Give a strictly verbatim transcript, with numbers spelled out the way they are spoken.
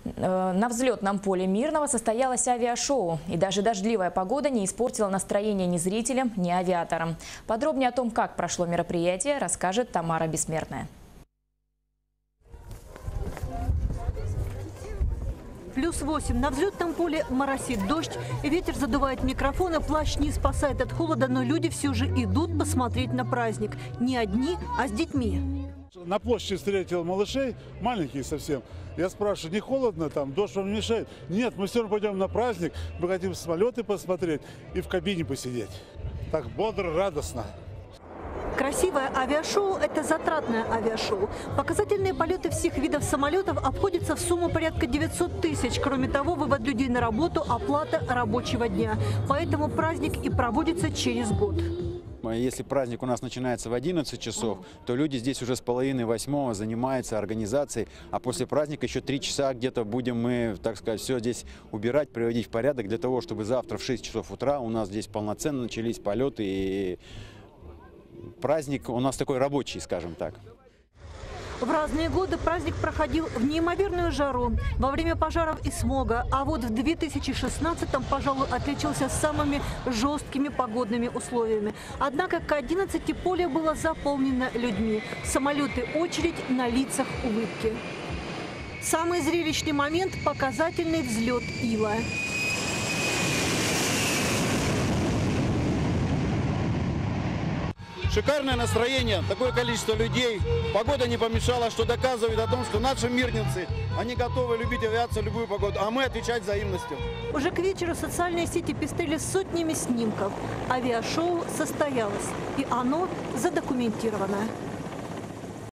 На взлетном поле Мирного состоялось авиашоу. И даже дождливая погода не испортила настроение ни зрителям, ни авиаторам. Подробнее о том, как прошло мероприятие, расскажет Тамара Бессмертная. Плюс восемь. На взлетном поле моросит дождь, ветер задувает микрофоны, плащ не спасает от холода, но люди все же идут посмотреть на праздник. Не одни, а с детьми. На площади встретил малышей, маленьких совсем. Я спрашиваю, не холодно там, дождь вам не мешает? Нет, мы все равно пойдем на праздник, мы хотим самолеты посмотреть и в кабине посидеть. Так бодро, радостно. Красивое авиашоу – это затратное авиашоу. Показательные полеты всех видов самолетов обходятся в сумму порядка девятисот тысяч. Кроме того, вывод людей на работу – оплата рабочего дня. Поэтому праздник и проводится через год. Если праздник у нас начинается в одиннадцать часов, то люди здесь уже с половины восьмого занимаются организацией. А после праздника еще три часа где-то будем мы, так сказать, все здесь убирать, приводить в порядок, для того, чтобы завтра в шесть часов утра у нас здесь полноценно начались полеты. И праздник у нас такой рабочий, скажем так. В разные годы праздник проходил в неимоверную жару, во время пожаров и смога. А вот в две тысячи шестнадцатом, пожалуй, отличился самыми жесткими погодными условиями. Однако к одиннадцати поле было заполнено людьми. Самолеты очередь, на лицах улыбки. Самый зрелищный момент – показательный взлет Ила. Шикарное настроение, такое количество людей. Погода не помешала, что доказывает о том, что наши мирнинцы, они готовы любить авиацию в любую погоду, а мы отвечать взаимностью. Уже к вечеру социальные сети пестрели сотнями снимков. Авиашоу состоялось, и оно задокументировано.